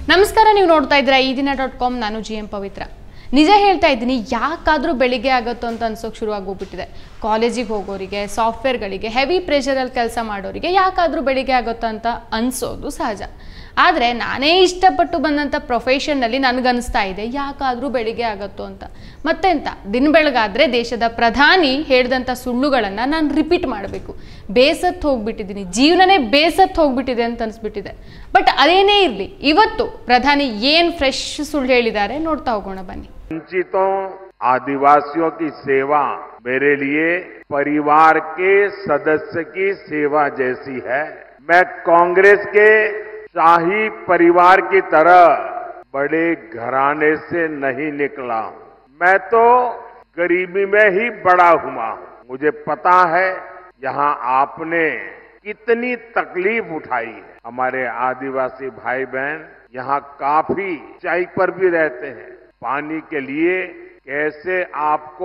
ನಮಸ್ಕಾರ, ನೀವು ನೋಡ್ತಾ ಇದ್ದೀರಾ eedina.com. ನಾನು GM ಪವಿತ್ರ. ನಿಜ ಹೇಳ್ತಾ ಇದ್ದೀನಿ, ಯಾಕಾದರೂ ಬೆಳಿಗ್ಗೆ ಆಗುತ್ತೋ ಅಂತ ಅನ್ಸೋಕೆ ಶುರು ಆಗೋಗ್ಬಿಟ್ಟಿದೆ. ಕಾಲೇಜಿಗೆ ಹೋಗೋರಿಗೆ, ಸಾಫ್ಟ್ವೇರ್ಗಳಿಗೆ, ಹೆವಿ ಪ್ರೆಷರಲ್ಲಿ ಕೆಲಸ ಮಾಡೋರಿಗೆ ಯಾಕಾದರೂ ಬೆಳಿಗ್ಗೆ ಆಗುತ್ತೋ ಅಂತ ಅನಿಸೋದು ಸಹಜ. ಆದರೆ ನಾನೇ ಇಷ್ಟಪಟ್ಟು ಬಂದಂಥ ಪ್ರೊಫೆಷನ್ನಲ್ಲಿ ನನಗನ್ನಿಸ್ತಾ ಇದೆ ಯಾಕಾದರೂ ಬೆಳಿಗ್ಗೆ ಆಗುತ್ತೋ ಅಂತ. ಮತ್ತೆಂತ, ದಿನ ಬೆಳಗಾದರೆ ದೇಶದ ಪ್ರಧಾನಿ ಹೇಳಿದಂಥ ಸುಳ್ಳುಗಳನ್ನು ನಾನು ರಿಪೀಟ್ ಮಾಡಬೇಕು. ಬೇಸತ್ತು ಹೋಗ್ಬಿಟ್ಟಿದ್ದೀನಿ, ಜೀವನನೇ ಬೇಸತ್ತು ಹೋಗ್ಬಿಟ್ಟಿದೆ ಅಂತ ಅನಿಸ್ಬಿಟ್ಟಿದೆ. ಬಟ್ ಅದೇನೇ ಇರಲಿ, ಇವತ್ತು ಪ್ರಧಾನಿ ಏನು ಫ್ರೆಶ್ ಸುಳ್ಳು ಹೇಳಿದ್ದಾರೆ ನೋಡ್ತಾ ಹೋಗೋಣ ಬನ್ನಿ. वंचितों आदिवासियों की सेवा मेरे लिए परिवार के सदस्य की सेवा जैसी है. मैं कांग्रेस के शाही परिवार की तरह बड़े घराने से नहीं निकला हूं. मैं तो गरीबी में ही बड़ा हुआ हूं. मुझे पता है यहाँ आपने कितनी तकलीफ उठाई है. हमारे आदिवासी भाई बहन यहाँ काफी ऊंचाई पर भी रहते हैं. पानी के लिए कैसे आपको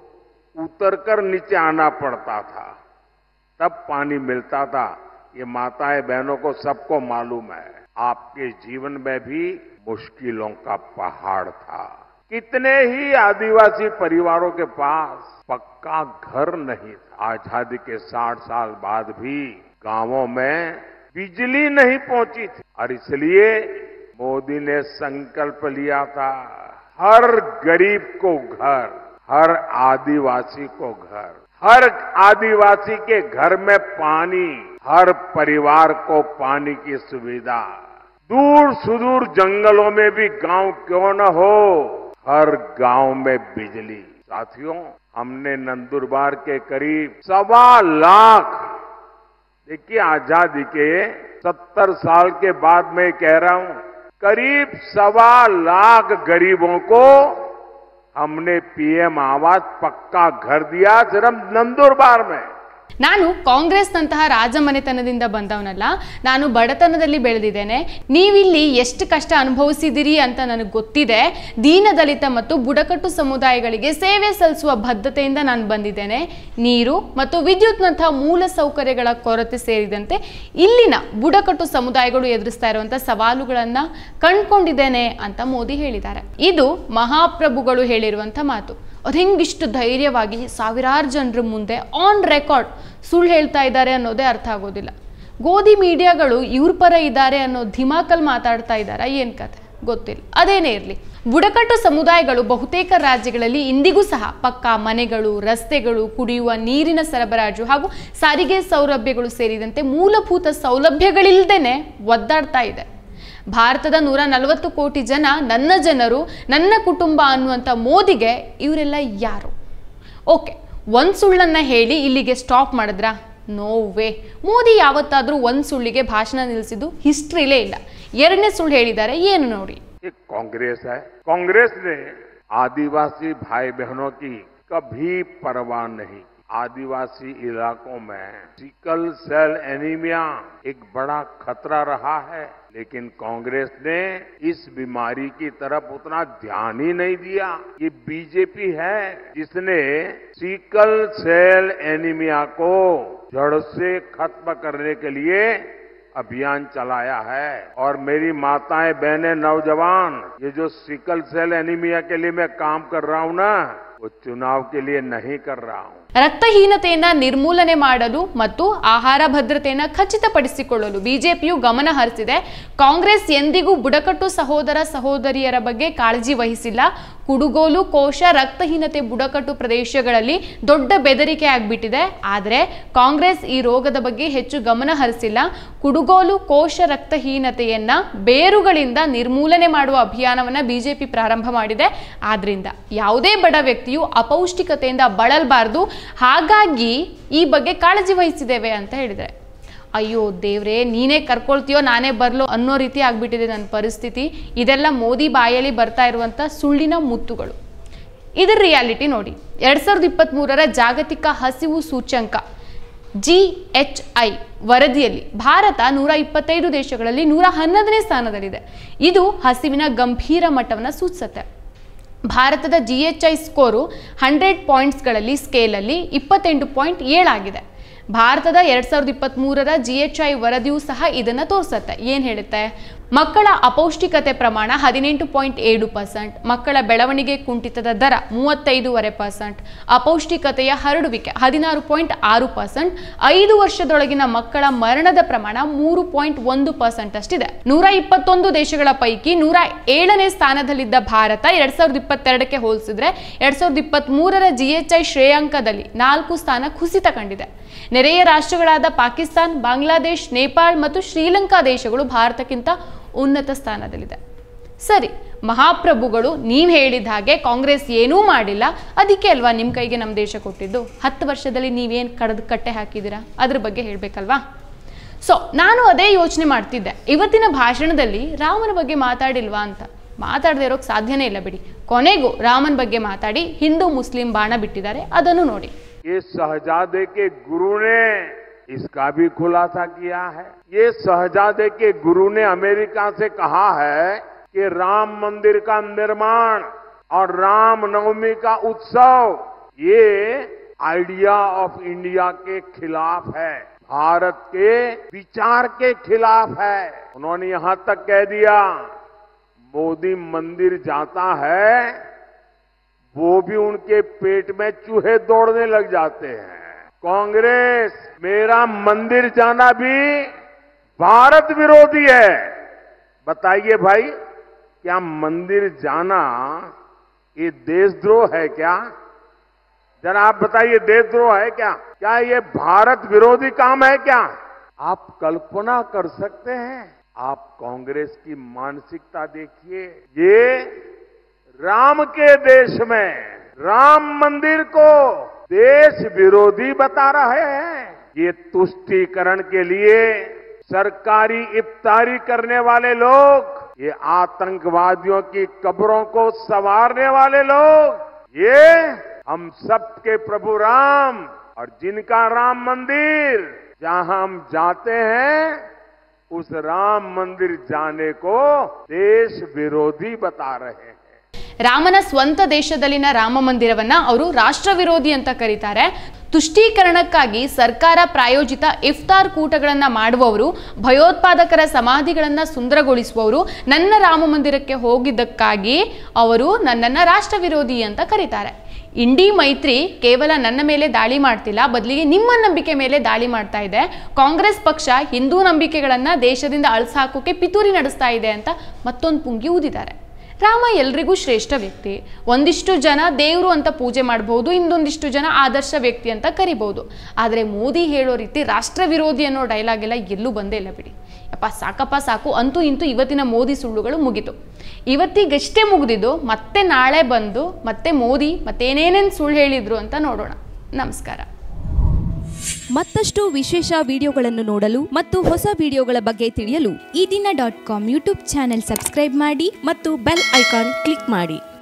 उतरकर नीचे आना पड़ता था, तब पानी मिलता था. ये माताएं बहनों को सबको मालूम है. आपके जीवन में भी मुश्किलों का पहाड़ था. कितने ही आदिवासी परिवारों के पास पक्का घर नहीं था. आजादी के 60 साल बाद भी गांवों में बिजली नहीं पहुंची थी. और इसलिए मोदी ने संकल्प लिया था, हर गरीब को घर, हर आदिवासी को घर, हर आदिवासी के घर में पानी, हर परिवार को पानी की सुविधा. दूर सुदूर जंगलों में भी गांव क्यों न हो, हर गांव में बिजली. साथियों, हमने नंदुरबार के करीब 1.25 लाख, देखिए आजादी के 70 साल के बाद मैं कह रहा हूं, करीब 1.25 लाख गरीबों को हमने पीएम आवास पक्का घर दिया सिर्फ नंदुरबार में. ನಾನು ಕಾಂಗ್ರೆಸ್ನಂತಹ ರಾಜಮನೆತನದಿಂದ ಬಂದವನಲ್ಲ, ನಾನು ಬಡತನದಲ್ಲಿ ಬೆಳೆದಿದ್ದೇನೆ. ನೀವಿಲ್ಲಿ ಎಷ್ಟು ಕಷ್ಟ ಅನುಭವಿಸಿದಿರಿ ಅಂತ ನನಗೆ ಗೊತ್ತಿದೆ. ದೀನದಲಿತ ಮತ್ತು ಬುಡಕಟ್ಟು ಸಮುದಾಯಗಳಿಗೆ ಸೇವೆ ಸಲ್ಲಿಸುವ ಬದ್ಧತೆಯಿಂದ ನಾನು ಬಂದಿದ್ದೇನೆ. ನೀರು ಮತ್ತು ವಿದ್ಯುತ್ನಂತಹ ಮೂಲ ಸೌಕರ್ಯಗಳ ಕೊರತೆ ಸೇರಿದಂತೆ ಇಲ್ಲಿನ ಬುಡಕಟ್ಟು ಸಮುದಾಯಗಳು ಎದುರಿಸ್ತಾ ಇರುವಂತಹ ಸವಾಲುಗಳನ್ನು ಕಂಡುಕೊಂಡಿದ್ದೇನೆ ಅಂತ ಮೋದಿ ಹೇಳಿದ್ದಾರೆ. ಇದು ಮಹಾಪ್ರಭುಗಳು ಹೇಳಿರುವಂಥ ಮಾತು. ಅದು ಹೆಂಗಿಷ್ಟು ಧೈರ್ಯವಾಗಿ ಸಾವಿರಾರು ಜನರ ಮುಂದೆ ಆನ್ ರೆಕಾರ್ಡ್ ಸುಳ್ಳು ಹೇಳ್ತಾ ಇದ್ದಾರೆ ಅನ್ನೋದೇ ಅರ್ಥ ಆಗೋದಿಲ್ಲ. ಗೋಧಿ ಮೀಡಿಯಾಗಳು ಇವ್ರ ಪರ ಇದ್ದಾರೆ ಅನ್ನೋ ಧಿಮಾಕಲ್ ಮಾತಾಡ್ತಾ ಇದ್ದಾರಾ ಏನು ಕತೆ ಗೊತ್ತಿಲ್ಲ. ಅದೇನೇ ಇರಲಿ, ಬುಡಕಟ್ಟು ಸಮುದಾಯಗಳು ಬಹುತೇಕ ರಾಜ್ಯಗಳಲ್ಲಿ ಇಂದಿಗೂ ಸಹ ಪಕ್ಕಾ ಮನೆಗಳು, ರಸ್ತೆಗಳು, ಕುಡಿಯುವ ನೀರಿನ ಸರಬರಾಜು ಹಾಗೂ ಸಾರಿಗೆ ಸೌಲಭ್ಯಗಳು ಸೇರಿದಂತೆ ಮೂಲಭೂತ ಸೌಲಭ್ಯಗಳಿಲ್ಲದೇನೆ ಒದ್ದಾಡ್ತಾ ಇದೆ. ಭಾರತದ 140 ಕೋಟಿ ಜನ ನನ್ನ ಜನರು, ನನ್ನ ಕುಟುಂಬ ಅನ್ನುವಂಥ ಮೋದಿಗೆ ಇವರೆಲ್ಲ ಯಾರು? ಓಕೆ, ಒಂದು ಸುಳ್ಳನ್ನು ಹೇಳಿ ಇಲ್ಲಿಗೆ ಸ್ಟಾಪ್ ಮಾಡಿದ್ರಾ? No way. ಮೋದಿ ಯಾವತ್ತಾದರೂ ಒಂದು ಸುಳ್ಳಿಗೆ ಭಾಷಣ ನಿಲ್ಲಿಸಿದ್ದು ಹಿಸ್ಟ್ರಿಲೇ ಇಲ್ಲ. ಎರಡನೇ ಸುಳ್ಳು ಹೇಳಿದ್ದಾರೆ, ಏನು ನೋಡಿ. कांग्रेस है, कांग्रेस ने आदिवासी भाई बहनों की कभी परवाह नहीं. आदिवासी इलाकों में सिकल सेल एनीमिया एक बड़ा खतरा रहा है, लेकिन कांग्रेस ने इस बीमारी की तरफ उतना ध्यान ही नहीं दिया. ये बीजेपी है जिसने सिकल सेल एनीमिया को जड़ से खत्म करने के लिए अभियान चलाया है. और मेरी माताएं बहनें नौजवान, ये जो सिकल सेल एनीमिया के लिए मैं काम कर रहा हूं ना, वो चुनाव के लिए नहीं कर रहा हूं. ರಕ್ತಹೀನತೆಯನ್ನು ನಿರ್ಮೂಲನೆ ಮಾಡಲು ಮತ್ತು ಆಹಾರ ಭದ್ರತೆಯನ್ನು ಖಚಿತಪಡಿಸಿಕೊಳ್ಳಲು ಬಿಜೆಪಿಯು ಗಮನ ಹರಿಸಿದೆ. ಕಾಂಗ್ರೆಸ್ ಎಂದಿಗೂ ಬುಡಕಟ್ಟು ಸಹೋದರ ಸಹೋದರಿಯರ ಬಗ್ಗೆ ಕಾಳಜಿ ವಹಿಸಿಲ್ಲ. ಕುಡುಗೋಲು, ಕೋಶ, ರಕ್ತಹೀನತೆ ಬುಡಕಟ್ಟು ಪ್ರದೇಶಗಳಲ್ಲಿ ದೊಡ್ಡ ಬೆದರಿಕೆ ಆಗಿಬಿಟ್ಟಿದೆ. ಆದರೆ ಕಾಂಗ್ರೆಸ್ ಈ ರೋಗದ ಬಗ್ಗೆ ಹೆಚ್ಚು ಗಮನ ಹರಿಸಿಲ್ಲ. ಕುಡುಗೋಲು, ಕೋಶ, ರಕ್ತಹೀನತೆಯನ್ನ ಬೇರುಗಳಿಂದ ನಿರ್ಮೂಲನೆ ಮಾಡುವ ಅಭಿಯಾನವನ್ನು ಬಿಜೆಪಿ ಪ್ರಾರಂಭ ಮಾಡಿದೆ. ಆದ್ರಿಂದ ಯಾವುದೇ ಬಡ ವ್ಯಕ್ತಿಯು ಅಪೌಷ್ಟಿಕತೆಯಿಂದ ಬಳಲಬಾರದು. ಹಾಗಾಗಿ ಈ ಬಗ್ಗೆ ಕಾಳಜಿ ವಹಿಸಿದ್ದೇವೆ ಅಂತ ಹೇಳಿದರೆ, ಅಯ್ಯೋ ದೇವ್ರೆ, ನೀನೇ ಕರ್ಕೊಳ್ತೀಯೋ ನಾನೇ ಬರಲೋ ಅನ್ನೋ ರೀತಿ ಆಗ್ಬಿಟ್ಟಿದೆ ನನ್ನ ಪರಿಸ್ಥಿತಿ. ಇದೆಲ್ಲ ಮೋದಿ ಬಾಯಲ್ಲಿ ಬರ್ತಾ ಇರುವಂಥ ಸುಳ್ಳಿನ ಮುತ್ತುಗಳು. ಇದರ ರಿಯಾಲಿಟಿ ನೋಡಿ. 2023ರ ಜಾಗತಿಕ ಹಸಿವು ಸೂಚ್ಯಂಕ GHI ವರದಿಯಲ್ಲಿ ಭಾರತ 125 ದೇಶಗಳಲ್ಲಿ 111ನೇ ಸ್ಥಾನದಲ್ಲಿದೆ. ಇದು ಹಸಿವಿನ ಗಂಭೀರ ಮಟ್ಟವನ್ನು ಸೂಚಿಸುತ್ತೆ. ಭಾರತದ GHI ಸ್ಕೋರು 100 ಪಾಯಿಂಟ್ಸ್ಗಳಲ್ಲಿ ಸ್ಕೇಲಲ್ಲಿ 28.7 ಆಗಿದೆ. ಭಾರತದ 2023ರ GHI ವರದಿಯೂ ಸಹ ಇದನ್ನು ತೋರಿಸುತ್ತೆ. ಏನು ಹೇಳುತ್ತೆ? ಮಕ್ಕಳ ಅಪೌಷ್ಟಿಕತೆ ಪ್ರಮಾಣ 18.7%, ಮಕ್ಕಳ ಬೆಳವಣಿಗೆ ಕುಂಠಿತದ ದರ 35.5%, ಅಪೌಷ್ಟಿಕತೆಯ ಹರಡುವಿಕೆ 16.6%, 5 ವರ್ಷದೊಳಗಿನ ಮಕ್ಕಳ ಮರಣದ ಪ್ರಮಾಣ 3.1% ಅಷ್ಟಿದೆ. 121 ದೇಶಗಳ ಪೈಕಿ 107ನೇ ಸ್ಥಾನದಲ್ಲಿದ್ದ ಭಾರತ 2022ಕ್ಕೆ ಹೋಲಿಸಿದ್ರೆ 2023ರ GHI ಶ್ರೇಯಾಂಕದಲ್ಲಿ 4 ಸ್ಥಾನ ಕುಸಿತ ಕಂಡಿದೆ. ನೆರೆಯ ರಾಷ್ಟ್ರಗಳಾದ ಪಾಕಿಸ್ತಾನ್, ಬಾಂಗ್ಲಾದೇಶ್, ನೇಪಾಳ ಮತ್ತು ಶ್ರೀಲಂಕಾ ದೇಶಗಳು ಭಾರತಕ್ಕಿಂತ ಉನ್ನತ ಸ್ಥಾನದಲ್ಲಿದೆ. ಸರಿ, ಮಹಾಪ್ರಭುಗಳು ನೀವು ಹೇಳಿದ ಹಾಗೆ ಕಾಂಗ್ರೆಸ್ ಏನೂ ಮಾಡಿಲ್ಲ, ಅದಕ್ಕೆ ಅಲ್ವಾ ನಿಮ್ಮ ಕೈಗೆ ನಮ್ಮ ದೇಶ ಕೊಟ್ಟಿದ್ದು? 10 ವರ್ಷದಲ್ಲಿ ನೀವೇನು ಕಡ್ದು ಕಟ್ಟೆ ಹಾಕಿದ್ದೀರಾ ಅದ್ರ ಬಗ್ಗೆ ಹೇಳಬೇಕಲ್ವಾ? ನಾನು ಅದೇ ಯೋಚನೆ ಮಾಡ್ತಿದ್ದೆ, ಇವತ್ತಿನ ಭಾಷಣದಲ್ಲಿ ರಾಮನ ಬಗ್ಗೆ ಮಾತಾಡಿಲ್ವಾ ಅಂತ. ಮಾತಾಡದೇ ಇರೋಕ್ಕೆ ಸಾಧ್ಯನೇ ಇಲ್ಲ ಬಿಡಿ. ಕೊನೆಗೂ ರಾಮನ ಬಗ್ಗೆ ಮಾತಾಡಿ ಹಿಂದೂ ಮುಸ್ಲಿಂ ಬಾಣ ಬಿಟ್ಟಿದ್ದಾರೆ, ಅದನ್ನು ನೋಡಿ. ये शहजादे के गुरु ने इसका भी खुलासा किया है. ये शहजादे के गुरु ने अमेरिका से कहा है कि राम मंदिर का निर्माण और राम नवमी का उत्सव ये आइडिया ऑफ इंडिया के खिलाफ है, भारत के विचार के खिलाफ है. उन्होंने यहां तक कह दिया, मोदी मंदिर जाता है वो भी उनके पेट में चूहे दौड़ने लग जाते हैं. कांग्रेस मेरा मंदिर जाना भी भारत विरोधी है. बताइए भाई, क्या मंदिर जाना ये देशद्रोह है क्या? जरा आप बताइए, देशद्रोह है क्या? क्या ये भारत विरोधी काम है क्या? आप कल्पना कर सकते हैं? आप कांग्रेस की मानसिकता देखिए. ये राम के देश में राम मंदिर को देश विरोधी बता रहे हैं. ये तुष्टीकरण के लिए सरकारी इफ्तारी करने वाले लोग, ये आतंकवादियों की कब्रों को संवारने वाले लोग, ये हम सबके प्रभु राम और जिनका राम मंदिर जहां हम जाते हैं उस राम मंदिर जाने को देश विरोधी बता रहे हैं. ರಾಮನ ಸ್ವಂತ ದೇಶದಲ್ಲಿನ ರಾಮ ಮಂದಿರವನ್ನ ಅವರು ರಾಷ್ಟ್ರ ವಿರೋಧಿ ಅಂತ ಕರೀತಾರೆ. ತುಷ್ಟೀಕರಣಕ್ಕಾಗಿ ಸರ್ಕಾರ ಪ್ರಾಯೋಜಿತ ಇಫ್ತಾರ್ ಕೂಟಗಳನ್ನ ಮಾಡುವವರು, ಭಯೋತ್ಪಾದಕರ ಸಮಾಧಿಗಳನ್ನ ಸುಂದರಗೊಳಿಸುವವರು ನನ್ನ ರಾಮ ಮಂದಿರಕ್ಕೆ ಹೋಗಿದ್ದಕ್ಕಾಗಿ ಅವರು ನನ್ನನ್ನು ರಾಷ್ಟ್ರ ವಿರೋಧಿ ಅಂತ ಕರೀತಾರೆ. ಇಂಡಿ ಮೈತ್ರಿ ಕೇವಲ ನನ್ನ ಮೇಲೆ ದಾಳಿ ಮಾಡ್ತಿಲ್ಲ, ಬದಲಿಗೆ ನಿಮ್ಮ ನಂಬಿಕೆ ಮೇಲೆ ದಾಳಿ ಮಾಡ್ತಾ ಇದೆ. ಕಾಂಗ್ರೆಸ್ ಪಕ್ಷ ಹಿಂದೂ ನಂಬಿಕೆಗಳನ್ನ ದೇಶದಿಂದ ಅಳಿಸಾಕೋಕೆ ಪಿತೂರಿ ನಡೆಸ್ತಾ ಇದೆ ಅಂತ ಮತ್ತೊಂದು ಪುಂಗಿ ಊದಿದ್ದಾರೆ. ರಾಮ ಎಲ್ರಿಗೂ ಶ್ರೇಷ್ಠ ವ್ಯಕ್ತಿ. ಒಂದಿಷ್ಟು ಜನ ದೇವರು ಅಂತ ಪೂಜೆ ಮಾಡಬಹುದು, ಇನ್ನೊಂದಿಷ್ಟು ಜನ ಆದರ್ಶ ವ್ಯಕ್ತಿ ಅಂತ ಕರಿಬಹುದು. ಆದರೆ ಮೋದಿ ಹೇಳೋ ರೀತಿ ರಾಷ್ಟ್ರ ವಿರೋಧಿ ಅನ್ನೋ ಡೈಲಾಗ್ ಎಲ್ಲ ಎಲ್ಲೂ ಬಂದೇ ಇಲ್ಲ ಬಿಡಿ. ಯಪ್ಪ ಸಾಕಪ್ಪ ಸಾಕು. ಅಂತೂ ಇಂತೂ ಇವತ್ತಿನ ಮೋದಿ ಸುಳ್ಳುಗಳು ಮುಗಿತು. ಇವತ್ತಿಗಷ್ಟೇ ಮುಗಿದಿದ್ದು, ಮತ್ತೆ ನಾಳೆ ಬಂದು ಮತ್ತೆ ಮೋದಿ ಮತ್ತೇನೇನೇನು ಸುಳ್ಳು ಹೇಳಿದ್ರು ಅಂತ ನೋಡೋಣ. ನಮಸ್ಕಾರ. ಮತ್ತಷ್ಟು ವಿಶೇಷ ವಿಡಿಯೋಗಳನ್ನು ನೋಡಲು ಮತ್ತು ಹೊಸ ವಿಡಿಯೋಗಳ ಬಗ್ಗೆ ತಿಳಿಯಲು eDina.com ಯೂಟ್ಯೂಬ್ ಚಾನೆಲ್ ಸಬ್ಸ್ಕ್ರೈಬ್ ಮಾಡಿ ಮತ್ತು ಬೆಲ್ ಐಕಾನ್ ಕ್ಲಿಕ್ ಮಾಡಿ.